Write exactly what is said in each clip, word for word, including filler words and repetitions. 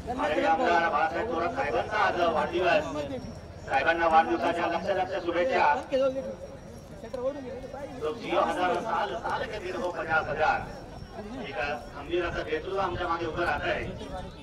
माननीय आमदार बाळासाहेब थोरात साहेबांचा आज वाढदिवस. साहेबांना वाढदिवसाच्या लक्ष लक्ष शुभेच्छा. तो जिओ हजार साल साल के दिन हो पचास हजार एक खंबीर असं नेतृत्व आमच्या मागे उभं राहत आहे.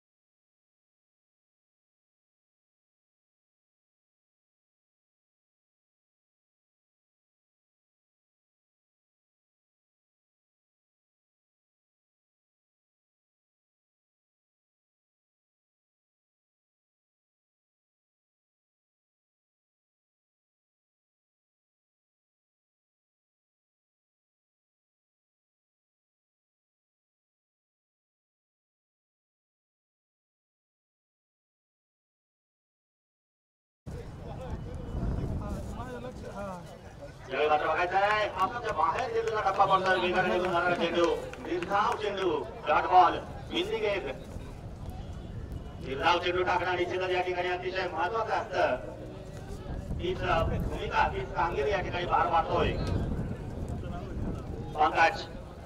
यावेळी मात्र बघायचं आहे आपल्या बाहेर चेंडूला टप्पा पडतो. वेगाने निघून जाणारा चेंडू, निर्धाव चेंडू, डॉट बॉल, बिंदी गेंद. निर्धाव चेंडू टाकणं निश्चितच या ठिकाणी अतिशय महत्वाचं असतं. तीच भूमिका तीच कामगिरी या ठिकाणी पार पाडतोय पंकज.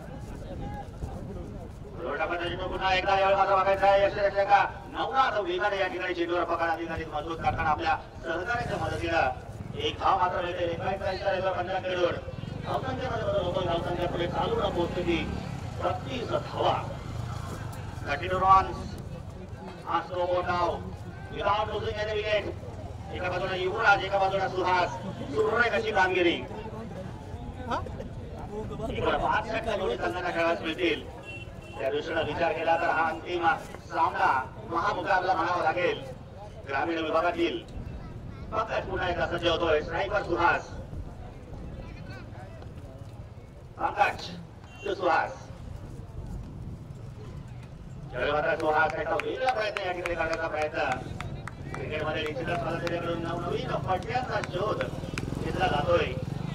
चेंडू पुन्हा एकदा यावेळी मात्र बघायचं आहे यश यश का नवनाथ वेगाने या ठिकाणी चेंडूवर पकड अधिकाधिक मजबूत करताना आपल्या सहकार्याच्या मदतीनं एक धाव मात्र मिळते. एका पंधरा खेळून धावसंख्येमध्ये धावसंख्या पुढे चालू न पोहोचली बत्तीस धावा. Continue runs. हा स्लो डाव विदाउट लुझिंग एनी विकेट. एका बाजूला युवराज एका बाजूला सुहास. सुरेख अशी कामगिरी. इकडे पाच षटका दोन्ही संघांना खेळायला मिळतील. त्या दृष्टीने विचार केला तर हा अंतिम सामना महामुकाबला म्हणावा लागेल. ग्रामीण विभागातील पंकज पुन्हा एकदा सज्ज होतोय. स्ट्रायकर सुहास. पंकज तो सुहास. त्यावेळी मात्र सुहास एका वेगळा प्रयत्न या ठिकाणी करण्याचा प्रयत्न. क्रिकेटमध्ये निश्चितच मला त्याच्याकडून नवनवीन पट्ट्यांचा शोध घेतला जातोय.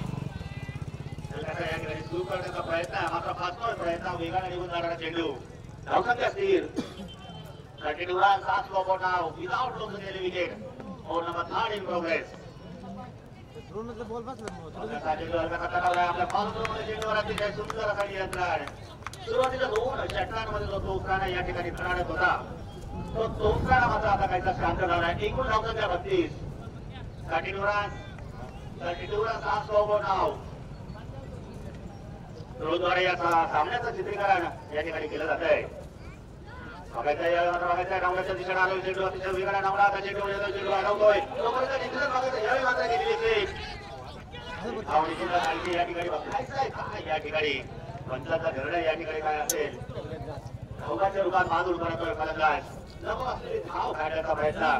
या ठिकाणी सुरू करण्याचा प्रयत्न मात्र फास्टबॉल प्रयत्न. वेगाने निघून जाणारा चेंडू. धावसंख्या स्थिर. Continue run. सात स्लो नाव without losing any wicket. Over number third in progress. ड्रोनचा बॉल बसला मग चेंडू हलका कटावला. आपल्या फॉलोमध्ये चेंडूवर अतिशय सुंदर असा नियंत्रण. सुरुवातीला दोन षटकांमध्ये जो तोफखाना या ठिकाणी धनाडत होता तो तोफखाना मात्र आता काहीसा शांत झाला. एकूण धावसंख्या बत्तीस. Continue run. Continue run. सात स्लो नाव ड्रोनद्वारे या सामन्याचं चित्रीकरण या ठिकाणी केलं जात आहे. बघायचं या बघायचं डावण्याच्या दिशेने आलो. चेंडू अतिशय वेगाने डावला. आता चेंडू चेंडू अडवतोय. यावेळी मात्र गेलेली क्लिक. धावणीची या ठिकाणी बघायचं आहे काय या ठिकाणी पंचाचा निर्णय या ठिकाणी काय असेल. धावकाच्या रूपात बांधून करतोय फलंदाज. नको असलेली धाव काढण्याचा प्रयत्न.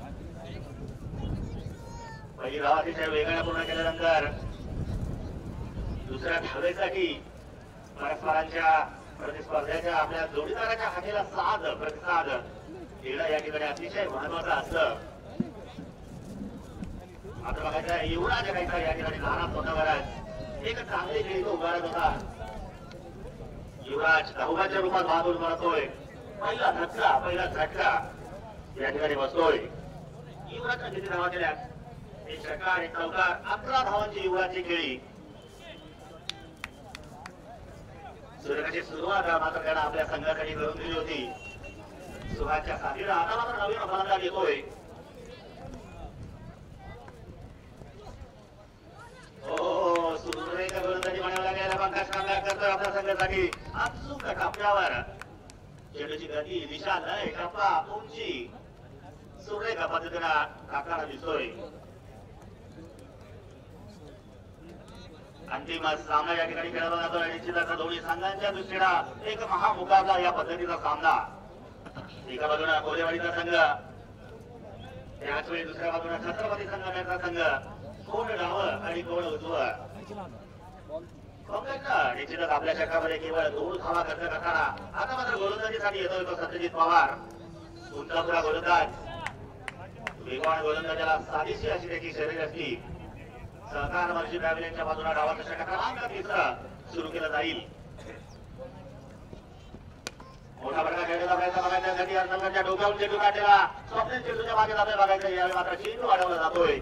पहिली धाव अतिशय वेगाने पूर्ण केल्यानंतर दुसऱ्या धावेसाठी परस्परांच्या प्रतिस्पर्ध्याच्या आपल्या जोडीदाराच्या हाकेला साथ प्रतिसाद देणं या ठिकाणी अतिशय महत्वाचं असतं. मात्र बघायचं युवराज काहीसा या ठिकाणी लहान स्वतःवरच एक चांगली खेळी तो उभारत होता. युवराज धावकाच्या रूपात बांधून करतोय. पहिला धक्का पहिला झटका या ठिकाणी बसतोय. युवराजच्या किती धावा केल्या? एक षटकार एक चौकार. अकरा धावांची युवराजची खेळी. सुरेखाची सुरुवात मात्र त्यानं आपल्या संघासाठी करून दिली होती. सुहासच्या साथीला आता मात्र नवीन फलंदाज येतोय. हो सुरेख गोलंदाजी म्हणावं लागेल. पंकज कामगार करतोय आपल्या संघासाठी. अचूक टप्प्यावर चेंडूची गती दिशा लय टप्पा उंची सुरेख पद्धतीनं टाकताना दिसतोय. अंतिम सामना या ठिकाणी खेळला जातोय. निश्चितच दोन्ही संघांच्या दृष्टीनं एक महामुकाबला या पद्धतीचा सामना. एका बाजूला कोलेवाडीचा संघ त्याचवेळी दुसऱ्या बाजूला छत्रपती संघटनेचा संघ. कोण डावं आणि कोण उजवं. निश्चितच आपल्या षटकामध्ये केवळ दोन धावा खर्च करताना आता मात्र गोलंदाजीसाठी येतोय तो सत्यजित पवार. उंचापुरा गोलंदाज. वेगवान गोलंदाजाला साधीशी अशी त्याची शरीर असली. सहकार वर्षी ट्रॅव्हलिंगच्या बाजूला डावाचा षटक क्रमांक तिसरा सुरू केला जाईल. मोठा फटका खेळण्याचा प्रयत्न बघायचा साठी संघाच्या डोक्यावरून चेंडू काढलेला. स्वप्नील चेंडूच्या मागे जातोय बघायचं. यावेळी मात्र चेंडू अडवला जातोय.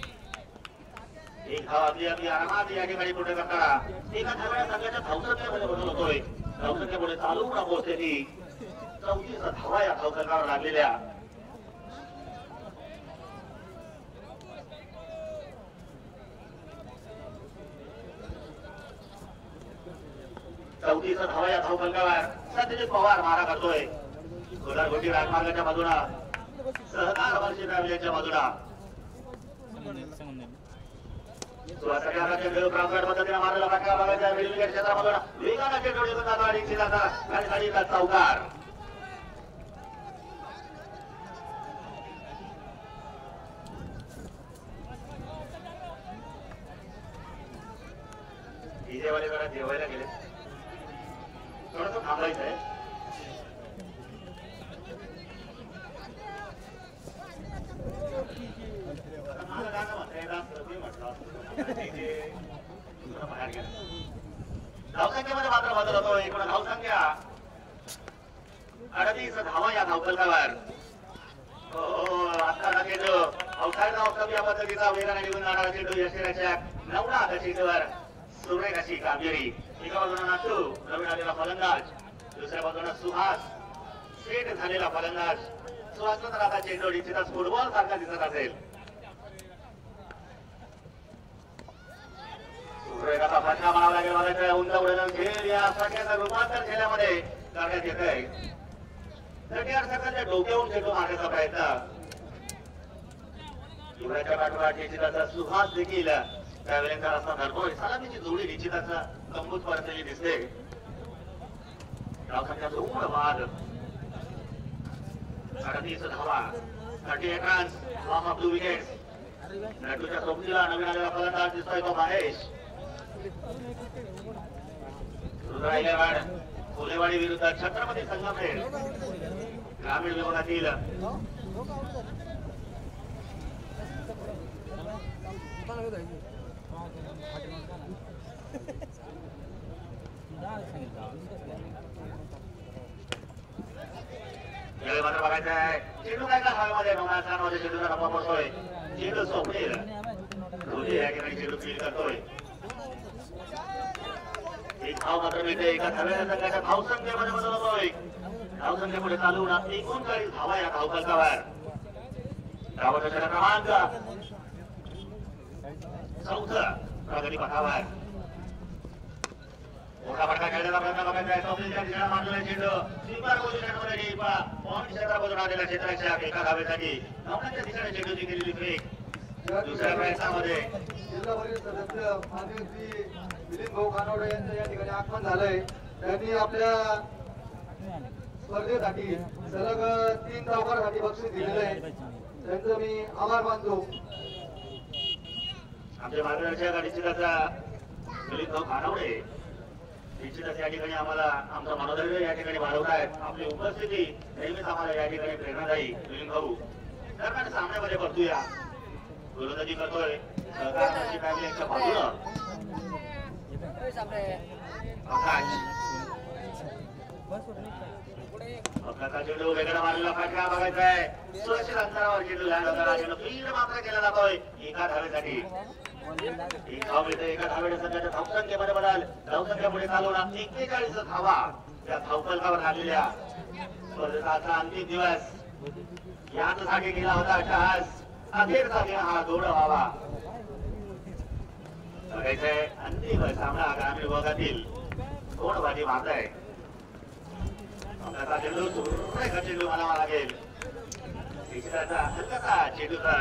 एक धाव आपली आपली आरामात या ठिकाणी पुढे करताना एका धाव्या संघाच्या धावसंख्येमध्ये बदल होतोय. धावसंख्येपुढे चालू न पोहोचलेली चौतीस धावा या धावसंघावर लागलेल्या चौतीस धावा या धावसंघावर सत्यजित पवार मारा करतोय. गोलारगोटी राजमार्गाच्या बाजूला सहकार वर्षी ट्रॅव्हलिंगच्या बाजूला सुहासच्या चेंडू प्रॉफिट पद्धतीने मारलेला फटका बघायचा. मिडल विकेट क्षेत्रामधून वेगाने चेंडू निघून जातो आणि चिराचा आणि गाडीचा चौकार. डीजेवाले जरा जेवायला गेले, थोडंसं थांबायचं आहे. धावसंख्येमध्ये मात्र बदल होतो. एकूण धावसंख्या अडतीस धावा या धावफलकावर. आता चेंडू अवसायचा उत्तम या पद्धतीचा वेगाने निघून जाणारा चेंडू यष्टीरक्षक नवनाथ चेंडूवर सुरेख अशी कामगिरी. एका बाजूला नाटू नवीन आलेला फलंदाज, दुसऱ्या बाजूला सुहास सेट झालेला फलंदाज. सुहासला तर आता चेंडू निश्चितच फुटबॉल सारखा दिसत असेल. सुरेखाचा फटका म्हणावा लागेल. बघायचं उंच उडवून खेळ या फटक्याचं रूपांतर खेळामध्ये करण्यात येत आहे. थर्टी सर्कलच्या डोक्यावरून चेंडू मारण्याचा प्रयत्न. युवराच्या पाठोपाठ निश्चितच सुहास देखील ट्रॅव्हलिंगचा रस्ता धरतोय. सलामीची जोडी निश्चितच गंभीर परतलेली दिसते. धावसंख्या दोन बाद अडतीस धावा, thirty eight runs off off two wickets. नटूच्या सोबतीला नवीन आलेला फलंदाज दिसतोय तो महेश. रुद्राईलेवाड फुलेवाडी विरुद्ध छत्रपती संगमनेर ग्रामीण विभागातील यावेळी मात्र बघायचं आहे चेंडू काय का हवेमध्ये नवनाथ मध्ये चेंडूचा नफा पडतोय. चेंडू सोपेल रोजी या ठिकाणी चेंडू फील करतोय. एक धाव मात्र मिळते. एका धाव्याच्या संघाच्या धावसंख्येमध्ये बदल होतोय. धावसंख्येपुढे चालू ना एकोणचाळीस धावा या धावफलकावर. धावाचा षटक क्रमांक चौथा प्रगती पथावर. मोठा फटका खेळण्याचा प्रयत्न बघायचा आहे. चौथीच्या दिशेला मारलेला चेंडू स्वीपर पोझिशनमध्ये डीपा पॉइंट क्षेत्रामधून आलेला क्षेत्ररक्षक एका धावेसाठी नवनाथच्या दिशेने चेंडूची केलेली फेक. दुसऱ्या प्रयत्नामध्ये जिल्हावरील सदस्य माननीय श्री मिलिंद भाऊ खानवडे यांचं या ठिकाणी आगमन झालंय. त्यांनी आपल्या स्पर्धेसाठी सलग तीन धावकांसाठी बक्षीस दिलेलं आहे. त्यांचं मी आभार मानतो. आमचे मार्गदर्शक निश्चितच मिलिंद भाऊ खानवडे निश्चितच या ठिकाणी आम्हाला आमचा मनोधैर्य या ठिकाणी वाढवतायत. आपली उपस्थिती नेहमीच आम्हाला या ठिकाणी प्रेरणादायी. मिलिंद भाऊ दरम्यान सामन्यामध्ये परतूया. गोलंदाजी करतोय सहकार वर्षी ट्रॅव्हलिंगच्या बाजूला आकाश. अपघाता चेंडू वेगळा मारलेला फटका बघायचा आहे. सुरक्षित अंतरावर चेंडू लँड होताना चेंडू फील्ड मात्र केला जातोय एका धावेसाठी. एक धाव मिळते. एका धावेच्या संघाच्या धावसंख्येमध्ये बदल. धावसंख्येपुढे चालवणार एक्केचाळीस धावा या धावफलकावर लागलेल्या स्पर्धेचा आजचा अंतिम दिवस यासाठी गेला होता अट्टहास. अखेरचा गेला हा गोड व्हावा. बघायचंय अंतिम सामना ग्रामीण विभागातील कोण बाजी मारताय. अपघाता चेंडू सुरेख चेंडू म्हणावा लागेल. निश्चितचा हलकासा चेंडूचा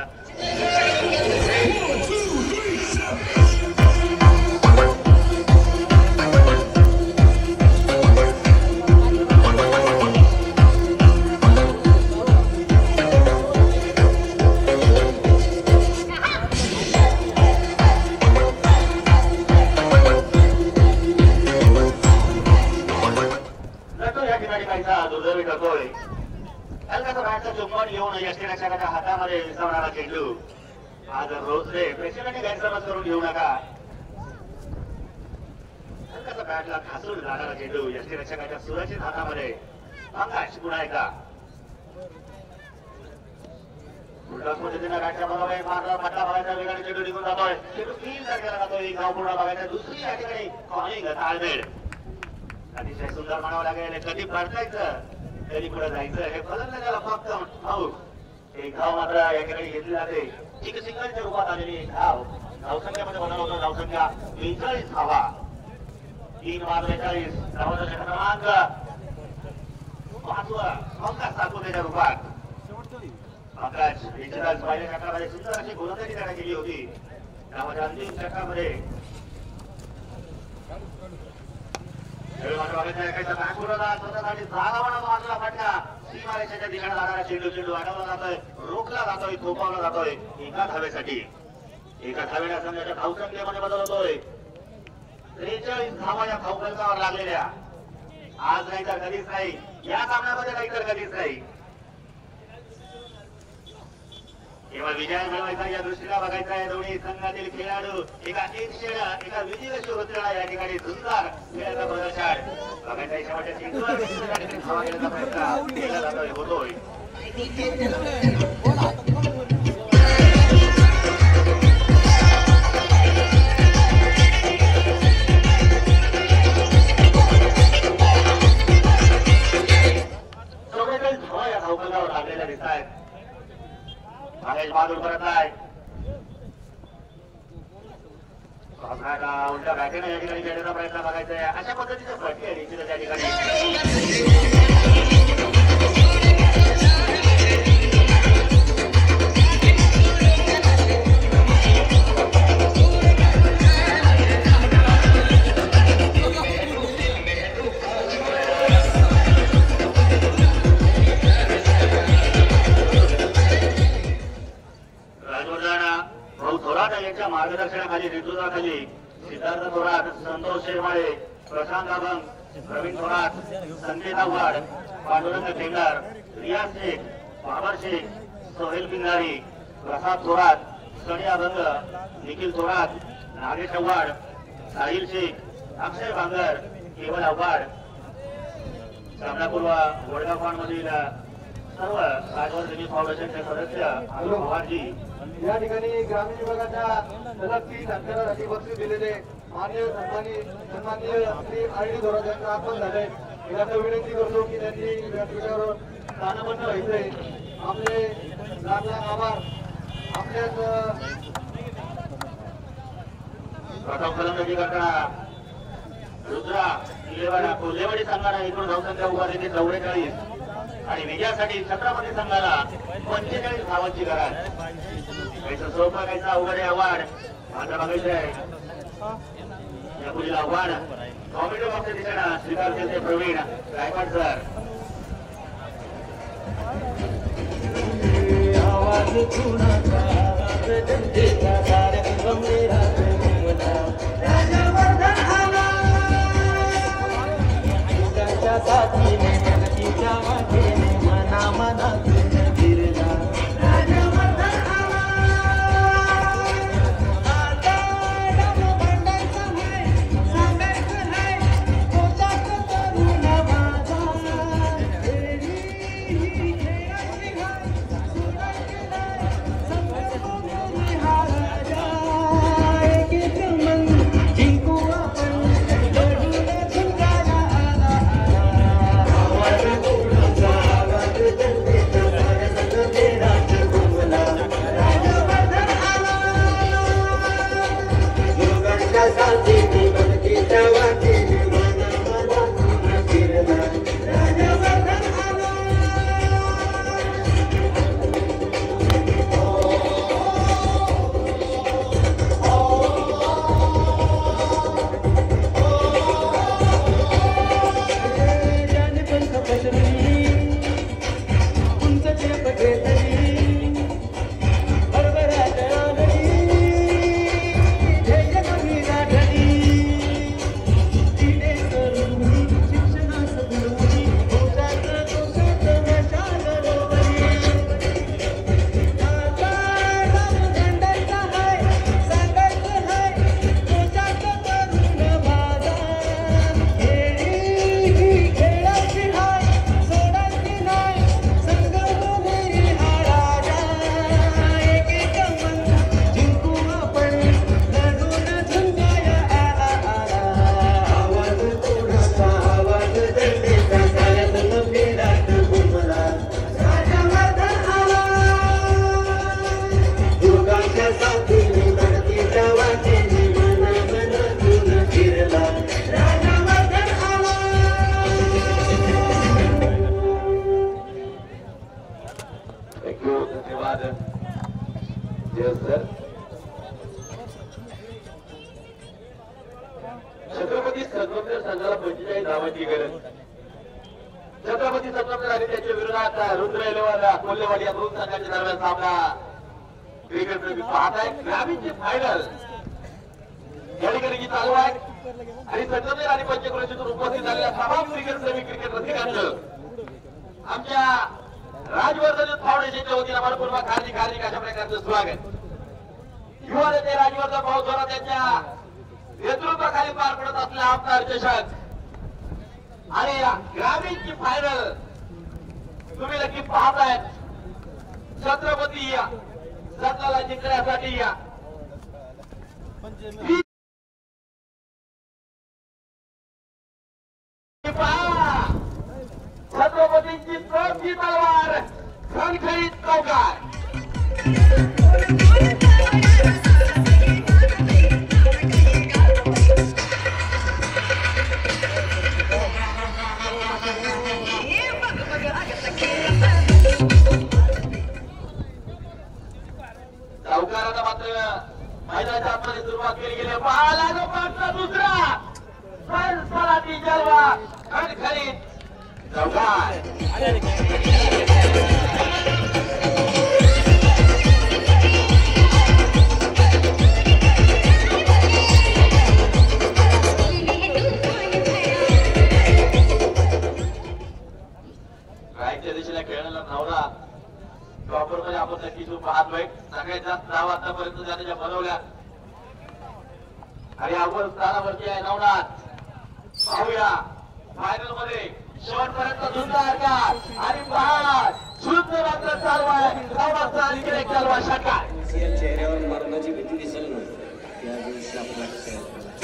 दुर्दैवी करतोय. हलकासा बॅटचा चुंबन घेऊन यष्टीरक्षकाच्या हातामध्ये विसावणारा चेंडू. आज रोजले प्रेक्षकांनी गैरसमज करून घेऊ नका. हलकासा बॅटला खासून जाणारा चेंडू यष्टीरक्षकाच्या सुरक्षित हातामध्ये. आकाश पुन्हा एकदा उलटा पद्धतीने बॅटच्या बरोबर मारला फटका बघायचा. वेगाने चेंडू निघून जातोय. चेंडू तीन केला जातोय. एक धाव पूर्ण बघायचा. दुसरी या ठिकाणी कॉलिंग ताळमेळ अतिशय सुंदर म्हणावं लागेल. कधी परतायचं तरी पुढे जायचं हे फलंदाजाला फक्त ठाऊक एक धाव मात्र या ठिकाणी घेतली जाते एक सिंगलच्या रूपात आलेली एक धाव धावसंख्यामध्ये बनवला होता धावसंख्या बेचाळीस धावा तीन बाद बेचाळीस धावाचा क्रमांक पाचवा पंकज सातपुतेच्या रूपात पंकज निश्चितच पहिल्या षटकामध्ये सुंदर अशी गोलंदाजी त्याने केली होती त्यामध्ये अंतिम षटकामध्ये स्वतःसाठी जागा बनवतो मात्र फटका सीमारेषेच्या दिशेने जाणारा चेंडू चेंडू अडवला जातोय रोखला जातोय थोपवला जातोय एका धावेसाठी एका धावेला संघाच्या धावसंख्येमध्ये बदल होतोय त्रेचाळीस धावा या धावफलकावर लागलेल्या आज नाही तर कधीच नाही या सामन्यामध्ये नाही तर कधीच नाही केवळ विजय मिळवायचा या दृष्टीला बघायचा आहे दोन्ही संघातील खेळाडू एका एक शेळा एका विजयलक्ष्मी होत्या या ठिकाणी सुंदर खेळाचा प्रदर्शन बघायचा शेवटच्या चेंडूवर धावा घेण्याचा प्रयत्न केला जातोय होतोय चौवेचाळीस धावा या धावफलकावर लागलेल्या दिसत आहेत महेश बहादूर परत आहे उलट्या बॅटेने या ठिकाणी खेळण्याचा प्रयत्न करायचा आहे अशा पद्धतीचे फटके आहे निश्चितच या ठिकाणी मार्गदर्शनाखाली नेतृत्वाखाली सिद्धार्थ थोरात संतोष शेरमाळे प्रशांत अभंग प्रवीण थोरात संकेत आव्हाड पांडुरंग खेंगार रियाज शेख बाबर शेख सोहेल पिंगारी प्रसाद थोरात सनी अभंग निखिल थोरात नागेश आव्हाड साहिल शेख अक्षय बांगर केवल आव्हाड सामनापूर्व वडगाव मधील सर्व राजवर्धनी फाउंडेशनचे सदस्य अरुण पवारजी या ठिकाणी ग्रामीण विभागाच्या सलग तीन अंतरासाठी बक्षीस दिलेले मान्य सन्मानी सन्माननीय श्री आर डी थोरात यांचं आगमन झालंय यांना विनंती करतो की त्यांनी व्यासपीठावर स्थानबद्ध व्हायचंय आपले लाख लाख आभार आपल्याच प्रथम फलंदाजी करताना रुद्रा लेवाडा कोल्हेवाडी संघाला एकूण धावसंख्या उभारली ते चौवेचाळीस आणि विजयासाठी छत्रपती संघाला पंचेचाळीस धावांची गरज काहीचं सोपं काहीचं अवघड आव्हान मात्र बघायचं आहे या पुढील आव्हान कॉमेडी बॉक्सच्या दिशेनं स्वीकार केले प्रवीण गायकवाड सर हा धन्यवाद सर. छत्रपती संगमनेर संघाला पंचेचाळीस धावांची गरज. छत्रपती संगमनेर आणि त्याच्या विरोधात रुद्र एलेवाला कोल्हेवाडी या दोन संघांच्या दरम्यान सामना क्रिकेट प्रेमी पाहताय. ग्रामीणची फायनल या ठिकाणी चालू आहे आणि संगमनेर आणि पंचक्रोशीतून उपस्थित झालेल्या तमाम क्रिकेट प्रेमी क्रिकेट रसिकांचं आमच्या राजवर्धन फाउंडेशनच्या वतीने मनपूर्वक हार्दिक हार्दिक अशा प्रकारचं स्वागत. युवा नेते राजवर्धन भाऊ जोरात त्यांच्या नेतृत्वाखाली पार पडत असलेला आमदार चषक आणि ग्रामीणची फायनल तुम्ही नक्की पाहतायत. छत्रपती संघाला जिंकण्यासाठी छत्रपतींची चौथी तलवार खणखणीत चौकार. चौकाराला मात्र मैदानाच्या आतमध्ये सुरुवात केली गेली. पाहायला लोकांचा दुसरा सनसनाटी जलवा खणखणीत चौकार. रायच्या दिशेला खेळण्याला नवरा प्रॉपर मध्ये आपण नक्की जो पाहतोय. सगळ्यात जास्त धावा आतापर्यंत त्याच्या बनवल्या आणि अव्वल स्थानावरती आहे नवनाथ. पाहूया फायनल मध्ये शेवटपर्यंत झुंजार का आणि पहा झुंज मात्र चालू आहे. धावाचा आणखी एक चालवा षटकार. चेहऱ्यावर मरणाची भीती दिसेल ना त्या दिवशी आपल्याला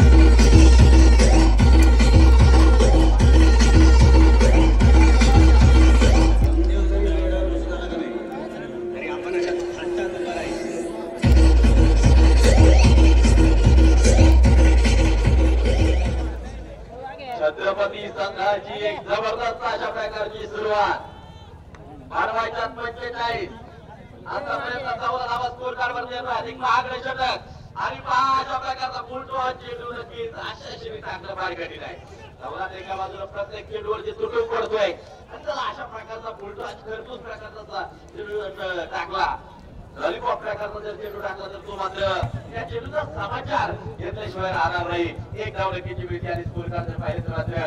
छत्रपती संघाची एक जबरदस्त अशा प्रकारची सुरुवात. मानवाच्या पंचेचाळीस आतापर्यंत चौदा धावा स्कोर कार्ड वरती अधिक महागडे षटक आणि पहा अशा प्रकारचा फुलटो चेंडू नक्कीच आशाशी टाकलं बाहेर कठीण आहे. चौदा एका बाजूला प्रत्येक चेंडूवरती तुटून पडतोय आणि त्याला अशा प्रकारचा फुलटो खरपूस प्रकारचा चेंडू टाकला. लॉलीपॉप प्रकारचा जर चेंडू टाकला तर तो मात्र त्या चेंडूचा समाचार घेतल्याशिवाय राहणार नाही. एक धाव नक्कीची भीती आणि स्कोर कार्ड जर पाहिले तर मात्र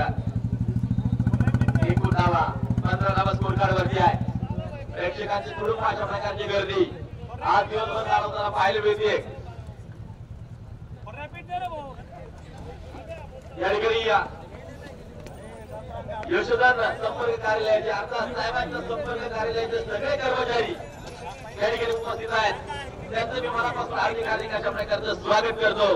एकूण धावा पंधरा धावा स्कोर कार्ड वरती आहे. प्रेक्षकांची थोडून अशा प्रकारची गर्दी आज दिवसभर चालवताना पाहायला मिळते. या ठिकाणी यशोधन संपर्क कार्यालयाचे अर्थात साहेबांच्या संपर्क कार्यालयाचे सगळे कर्मचारी या ठिकाणी उपस्थित आहेत. त्यांचं मी मनापासून हार्दिक हार्दिक अशा प्रकारचं स्वागत करतो.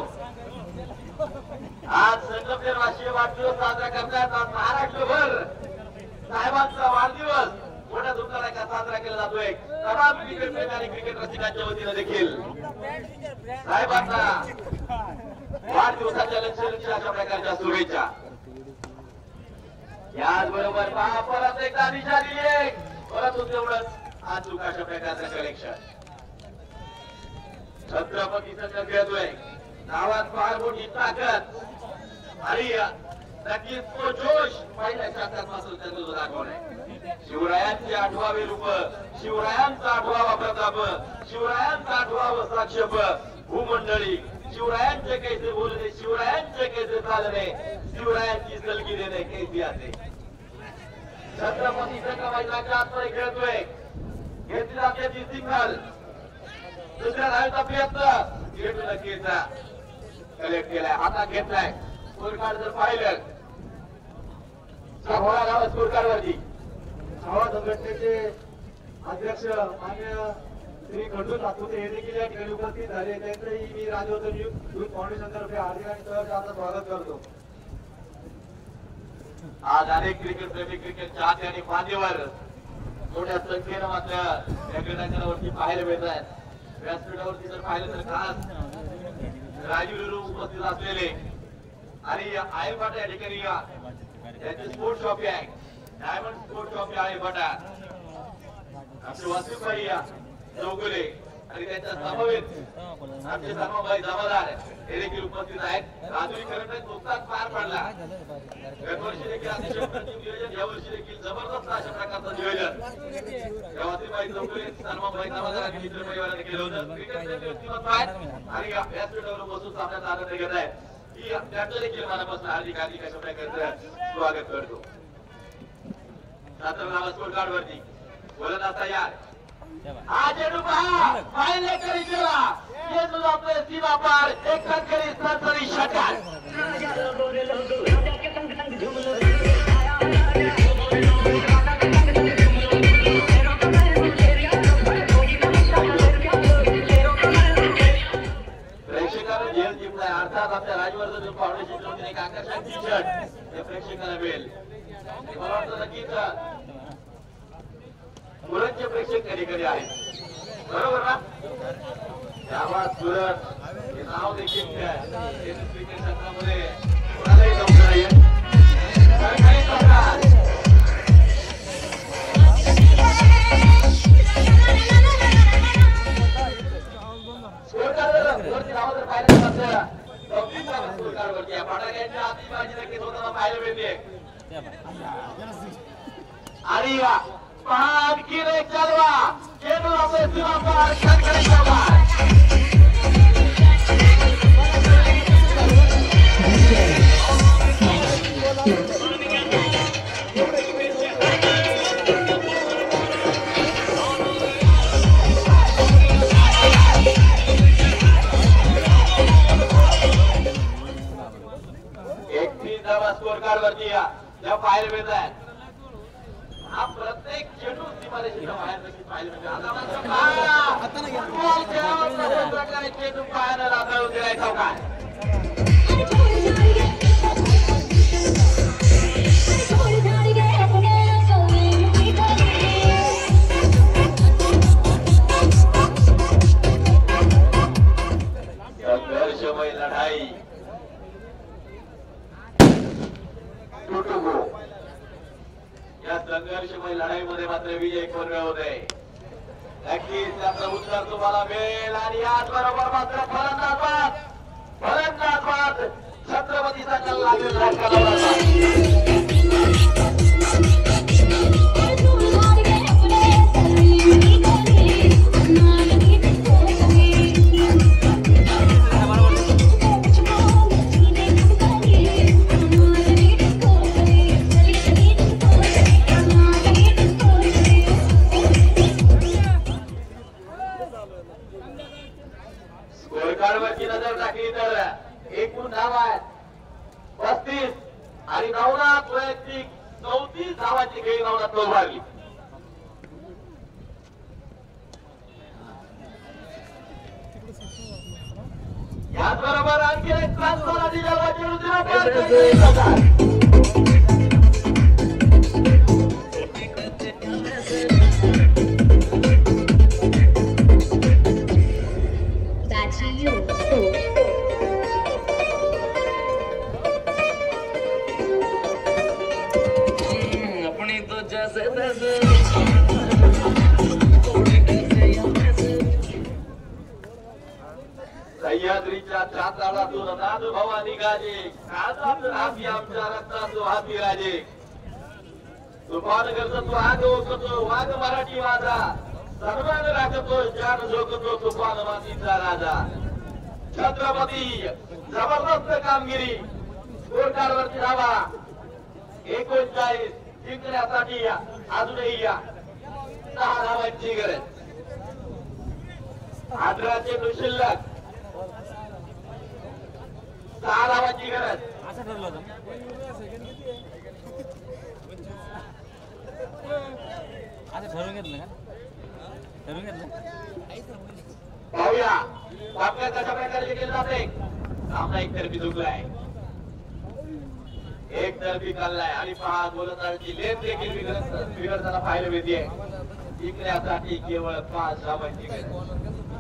आज संगमनेर वार्षिक वाढदिवस साजरा करतात. आज महाराष्ट्रभर साहेबांचा वाढदिवस मोठ्या धुमधामाने साजरा केला जातोय. तमाम क्रिकेट प्रेमी आणि क्रिकेट रसिकांच्या वतीने देखील साहेबांना वाढदिवसाच्या लक्ष अशा प्रकारच्या शुभेच्छा. याचबरोबर पहा परत एकदा दिशा दिली परंतु तेवढंच आज चुका अशा प्रकारचं कलेक्शन. छत्रपती संघ खेळतोय. नावात फार मोठी ताकद आणि नक्कीच तो जोश पहिल्या षटकापासून त्यांनी दाखवलाय. शिवरायांचे आठवावे रूप, शिवरायांचा आठवावा प्रताप, शिवरायांचा आठवावा साक्षेप भूमंडळी, शिवरायांचे कैसे बोलणे, शिवरायांचे कैसे चालणे, शिवरायांची सलगी देणे कैसी असे. छत्रपती संघ मैदानाच्या आतमध्ये खेळतोय. घेतली जाते ती सिंगल. दुसऱ्या धावेचा प्रयत्न चेंडू नक्कीच कलेक्ट केलाय, हातात घेतलाय. स्कोर कार्ड जर पाहिलं सहा धावा स्कोर कार्ड वरती. छावा संघटनेचे अध्यक्ष मान्य श्री खंडू सातपुते हे देखील या ठिकाणी उपस्थित झाले. त्यांचंही मी राजवर्धन युथ फाउंडेशन तर्फे हार्दिक आणि सहर्ष स्वागत करतो. आज अनेक क्रिकेट प्रेमी क्रिकेट चाहते आणि मान्यवर मोठ्या संख्येनं मात्र या क्रीडांगणावरती पाहायला मिळत आहेत. व्यासपीठावरती जर पाहिलं तर खास राजीव उपस्थित असलेले आणि आयल फाटा या ठिकाणी त्यांची स्पोर्ट शॉपी आहे. डायमंड स्पोर्ट शॉपी आहे फाटा. आमचे वासिफ भाई चौगुले आणि त्यांच्या समवेत आमचे धर्मभाई जमादार हे देखील उपस्थित आहेत. राजुरी खरंच नुकताच पार पडला. गतवर्षी देखील अतिशय प्रतिम नियोजन, यावर्षी देखील जबरदस्त अशा प्रकारचं नियोजन रात्रीबाई चौगुले धर्मभाई जमादार आणि मित्र परिवाराने केलं होतं. क्रिकेटचे व्यक्तिमत्व आहेत आणि या व्यासपीठावर बसून सामन्याचा आनंद घेत आहेत. की त्यांचं देखील मनापासून हार्दिक हार्दिक अशा प्रकारचं स्वागत करतो. सातारा स्कोर कार्ड वरती गोलंदाज तयार. आज चेंडू पहा फायनल करी केला. ये तुझा आपले सीमा पार एक करी सरसरी षटकार. प्रेक्षकांना जेल जिंकलाय. अर्थात आपल्या राजवर्धन फाउंडेशनच्या वतीने एक आकर्षक टी शर्ट या प्रेक्षकांना मिळेल. मला वाटतं नक्कीच सुरतचे प्रेक्षक कधी कधी आहेत, बरोबर ना? त्यामुळे सुरत हे नाव देखील क्रिकेट क्षेत्रामध्ये कोणालाही जमलं नाहीये. स्कोर कार्ड वरती नाव जर पाहिलं तर चौतीसावा स्कोर कार्ड वरती आहे. फटाक्यांच्या आतली बाजी नक्कीच होताना पाहायला मिळते. आणि पहा आणखी एक चालवा. चेंडू आपले सीमा पार खणखणीत चौकार. एकतीस धावा स्कोर कार्ड वरती या पाहायला मिळत आहे. हा प्रत्येक चेंडू सीमारेषेच्या बाहेर नक्कीच पाहायला मिळतो. आता मात्र प्रकारे चेंडू पायानं लाथाळून दिलाय चौकार. संघर्षमय लढाई या संघर्षमय लढाईमध्ये मात्र विजय कोण मिळवतोय नक्कीच त्याचं उत्तर तुम्हाला मिळेल. आणि याच बरोबर मात्र फलंदाज बाद फलंदाज बाद छत्रपतीचा कल्ला वरची नजर टाकली तर एकूण धाव आहे पस्तीस आणि नवनाथ वैयक्तिक चौतीस धावांची खेळी नवनाथ उभारली. याचबरोबर आणखी एक ट्रान्सफर आधी सह्याद्रीच्या चांदाळातून नाद भवानी गाजे काजात राखी आमच्या रक्तातून हाती राजे तुफान करतो आग ओकतो वाघ मराठी माझा सन्मान राखतो जान झोकतो तुफान मातीचा राजा. छत्रपती जबरदस्त कामगिरी स्कोर कार्ड वरती धावा एकोणचाळीस जिंकण्यासाठी अजूनही या सहा धावांची गरज. अठरा चेंडू शिल्लक सहा धावांची गरज. असं ठरलं होतं असं ठरवून घेतलं का ठरवून घेतलं पाहूया सामना कशा प्रकारे केले जाते. सामना एकतर्फी झुकलाय एकतर्फी चाललाय आणि पहा गोलंदाजाची लेन देखील बिघडताना पाहायला मिळते. जिंकण्यासाठी केवळ पाच धावांची गरज.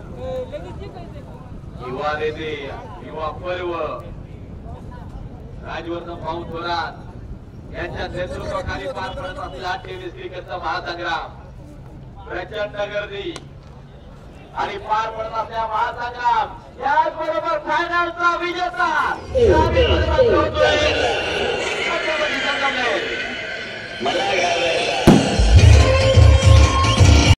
युवा नेते युवा पर्व राजवर्धन भाऊ थोरात यांच्या नेतृत्वाखाली पार पडत असलेला टेनिस क्रिकेटचा महासंग्राम प्रचंड गर्दी आणि पार पडत असल्या महासंग्राम याचबरोबर फायनलचा विजेता